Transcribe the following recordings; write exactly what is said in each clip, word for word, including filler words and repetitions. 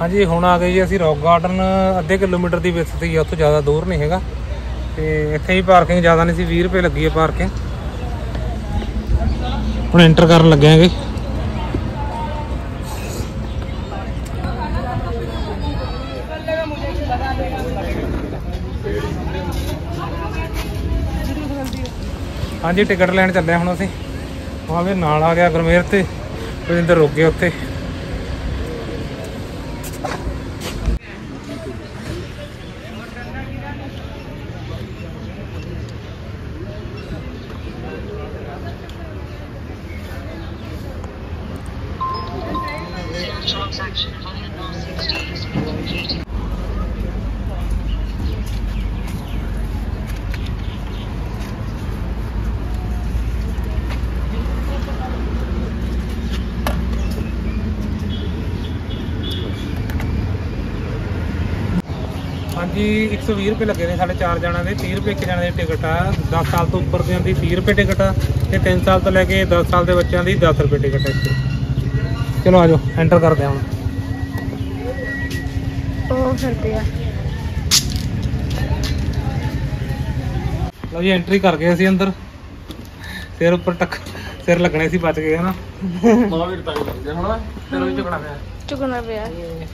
हाँ जी हुण आ गए जी असीं रॉक गार्डन। अद्धे किलोमीटर की विथ सी उत्थों ज़्यादा दूर नहीं हैगा ते इत्थे ही पार्किंग ज़्यादा नहीं सी, बीस रुपये लगी है पार्किंग। हुण एंटर करन लगे हैगे। हाँ जी टिकट लैन चले हुण असीं। वहाँ भी नाल आ गया गुरमेर ते रविंदर रुक गए उत्थे। हाँ जी एक सौ भी रुपये लगे ने साढ़े चार जणा के। तीह रुपये एक जने की टिकट आ। दस साल तो उपर दियां दी तीह रुपये टिकट आ ते तीन साल तो लैके दस साल के बच्चों की दस रुपये टिकट है इस। चलो आ जाओ एंटर करते हैं हम। लो जी एंट्री कर गए असीं अंदर। सिर उपर टक सिर लगने से बच गए है ना। चुकना पिया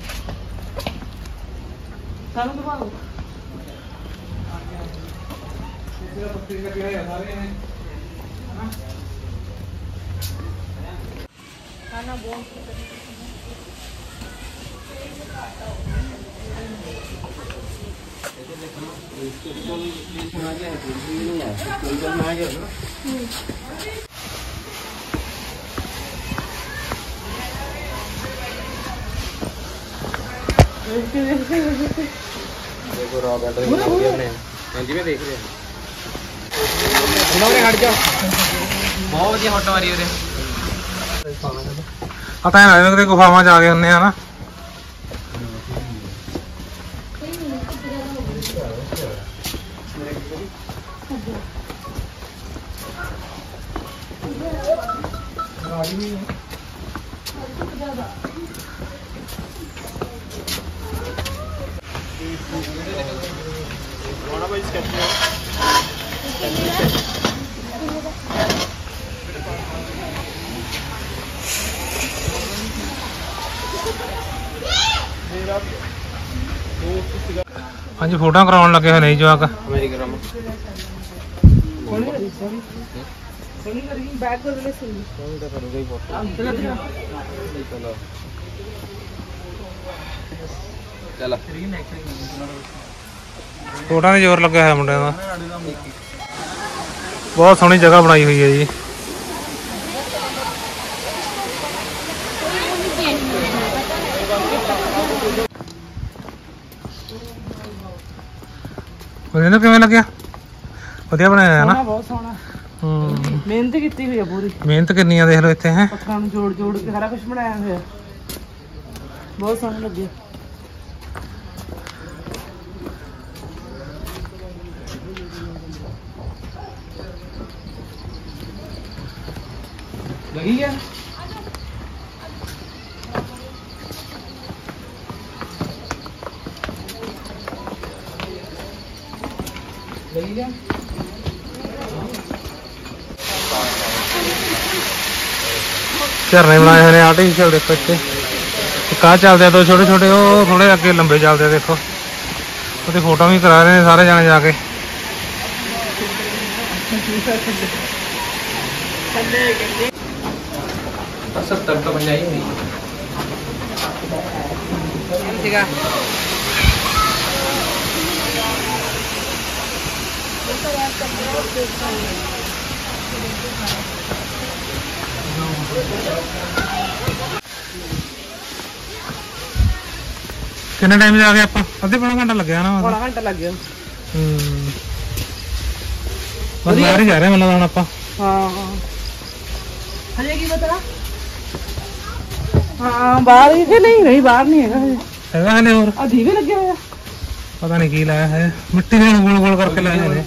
खाना बहुत देखो रॉक गार्डन ने जी में देख रहे हैं हट जाओ। बहुत वधिया फोटो आ रही है पता है ना गुफावां च आ गए हुन्ने ना। हाँ जी फोटो कराने लगे हुए नहीं जवाक। फोटो में जोर लगे है मुंडे का। बहुत सोहनी जगह बनाई हुई है जी। रविंदर किवें लग्या? वधिया बनाया है ना। बहुत सोहना मेहनत की हुई है पूरी। मेहनत कितनी देख लो इत्थे हैं पत्थरां नूं जोड़ जोड़ के सारा कुछ बनाया होया। बहुत सोहना लगे। लगी है लगी है। झरने बनाए हुए आर्टिफिशियल देखो इतने कहा चलते हैं। दो छोटे छोटे वो थोड़े अगे लंबे चलते हैं। देखो वो फोटो भी करा रहे हैं सारे जाने जाके। सत्तर तो बन जाएगी। कितने टाइम आ गए आप? अद्धे पौना घंटा लग गया ना। पौना घंटा लग गया। हम्म बस बाहर ही जा रहे हैं मतलब हम आप। हाँ हजे की बता। हाँ बाहर ही कि नहीं? नहीं बाहर नहीं है हले और अधीवे लगे हुए पता नहीं की लाया है। मिट्टी में गोल गोल करके लाए हैं।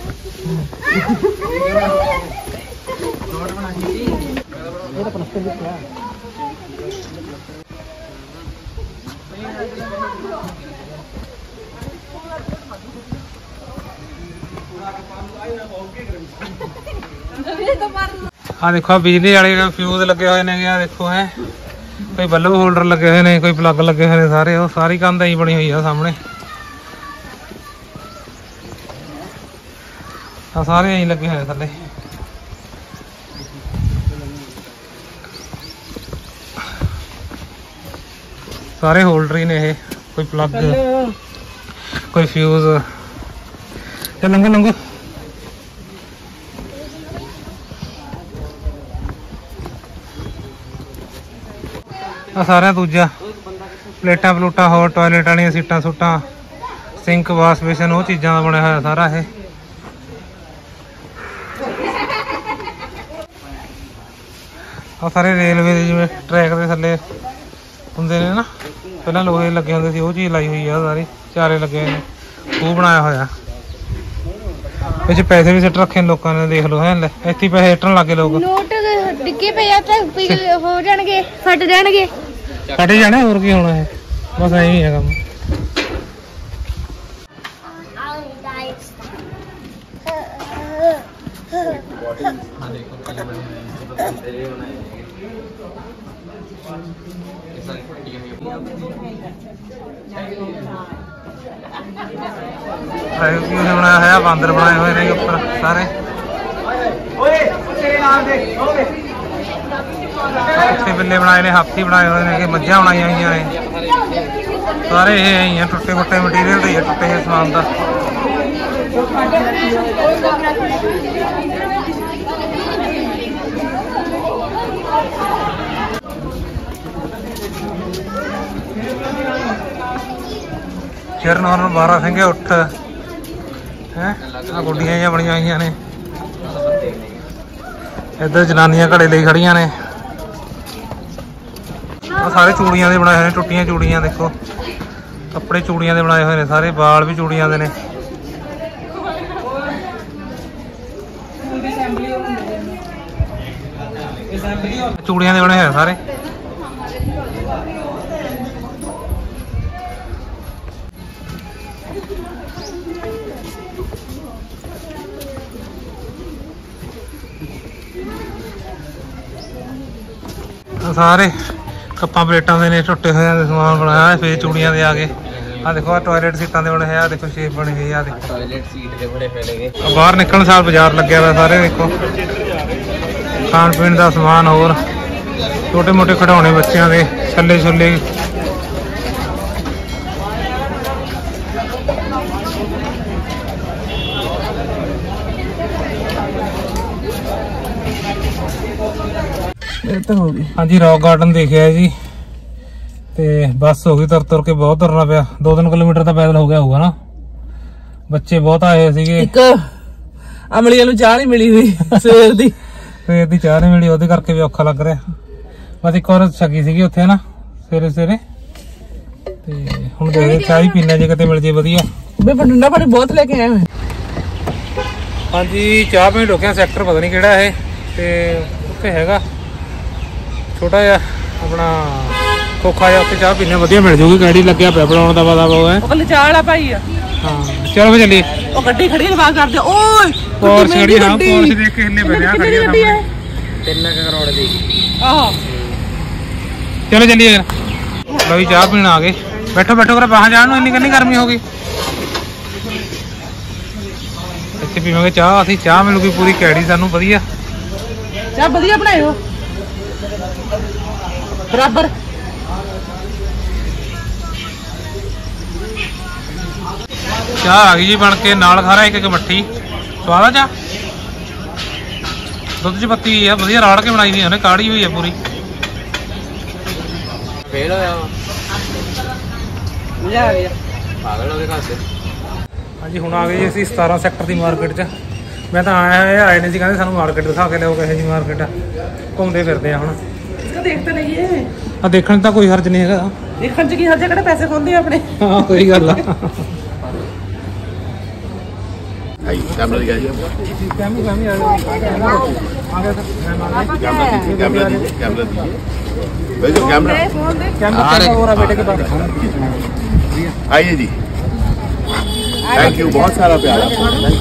आ देखो बिजली वाले फ्यूज लगे हुए ने, आ देखो है कोई बल्ब होल्डर लगे हुए ने, कोई प्लग लगे हुए ने, सारे वो सारी कंध ही बनी हुई है सामने। आ सारे यही लगे हुए थले। सारे होल्डर ही ने, ये कोई प्लग कोई फ्यूज। चल लंघो लंघो। आ सारे दूजा प्लेटा प्लूटा होर टॉयलेट वाली सीटा सूटा सिंक वाश बेसन वो चीज़ों का बनया हुआ सारा है। आ सारे रेलवे जिवें ट्रैक के थले होंगे ने ना, पहले लोहे लगे होंगे सी, वो चीज़ लाई हुई है सारी, चारे लगे ने, खूह बनाया होया। पैसे भी सिट रखे लोगों ने, देख लो है इत्थे पैसे सिटन लगे लोग। नोट डिग्गे पे जाते हो जाणगे, फट जाणगे, फट जाने और की होना है, बस यही है काम। बनाया है बांदर बनाए हुए ने ऊपर सारे। कुत्ते बिल्ले बनाए ने, हाथी बनाए हुए ने, मज्झां बनाई हुई ने, सारे ये हैं टुटे फुटे मटीरियल ही है, टुटे हुए समान का। चरण और बारह सिंगे उठ है, गुड्डियां जिहियां बनिया हुई ने, इधर जनानियां घड़े ले खड़ियां ने। सारे चूड़ियां दे बनाए हुए ने, टुट्टियां चूड़ियां देखो, कपड़े चूड़ियां दे बनाए हुए ने सारे, बाल भी चूड़ियां दे ने। चूड़ियां दे बने हुए सारे। सारे कप्पा प्लेटा ने टुटे हुए समान बनाया, फिर चूड़ियां दे आ गए। आ देखो टॉयलेट सीटां दे बने हैं, देखो शेप बनी हुई है, देखो टॉयलेट सीट दे बड़े फैले गए। बाहर निकलने साल बाजार लगे हुआ सारे, देखो खान पीन का समान और छोटे मोटे खिडौने बच्चों के, छले छुले। हाँ जी रॉक गार्डन देखिया है जी, ते बस हो गई तुर तुर के, बहुत तुरना पिया, दो तीन किलोमीटर तो पैदल हो गया होगा ना। बच्चे बहुत आए सीगे। एक अमलिया नूं चाह नहीं मिली हुई सवेर दी, सवेर दी चाह नहीं मिली, ਉਹਦੇ ਕਰਕੇ भी औखा लग रहा। बस एक और छकी सीगी उत्थे ना सवेरे सवेरे, ते हुण देखदे चाह ही पीने जे किते मिल जे वधिया। बे ठंडा पानी बहुत लेके आए हैं। हाँ जी चाह पीण लोकिया सैक्टर पता नहीं किहड़ा है, ते उत्थे हैगा छोटा जिहा अपना खोखा जिहा, उत्थे चाह पीने वधिया मिल जूगी। गैडी लग्या पिया बनाउण दा पता पाओ है, ਉਹ ਕੱਲ ਚਾਹ ਵਾਲਾ ਭਾਈ ਆ। हाँ चलो फिर चलिए। ਉਹ ਗੱਡੀ ਖੜੀ ਲਵਾ ਕਰਦੇ ਓਏ पोर्श खड़ी, हाँ पोर्श देख के हिलने पे खड़ी है ਗੱਡੀ ਹੈ तीन करोड़ दी। ਆਹੋ चलो चलिए लो जी चाह पीने आ गए। बैठो बैठो कर बाहर जाने इन्नी कितनी गर्मी होगी। इतने पीवे चाह, असी चाह मिलूगी पूरी कैडी सानू वधिया। ਚਾਹ ਵਧੀਆ ਬਣਾਇਓ बराबर। चाह आ गई जी बन के, नाल खा रहा एक एक मट्ठी। स्वाद आ चाह, दुध च पत्ती है वधिया राड़ के बनाई हुई है, काढ़ी हुई है पूरी। फेल होया मजा आ गया पागल हो गए घर से। हाँ जी हुण आ गए जी असीं सतारह सैक्टर की मार्केट च। मैं तो आया है आए नहीं सी, कहते सानू मार्केट दिखा के लिओ, किहो जी मार्केट घूमते फिरते हैं हुण। देखते रहिए, आ देखने तो कोई हर्ज नहीं है, देखने च की हर्ज है, किहड़े पैसे खांदे अपने। हाँ कोई गल आ। आइए कैमरा दिखाइए, फैमिली फैमिली आ गए आगे तक कैमरा दीजिए, कैमरा दीजिए, कैमरा दीजिए, भेजो कैमरा। कैमरा हो रहा बेटे के पास। आइए जी, थैंक यू, बहुत सारा प्यार आपको।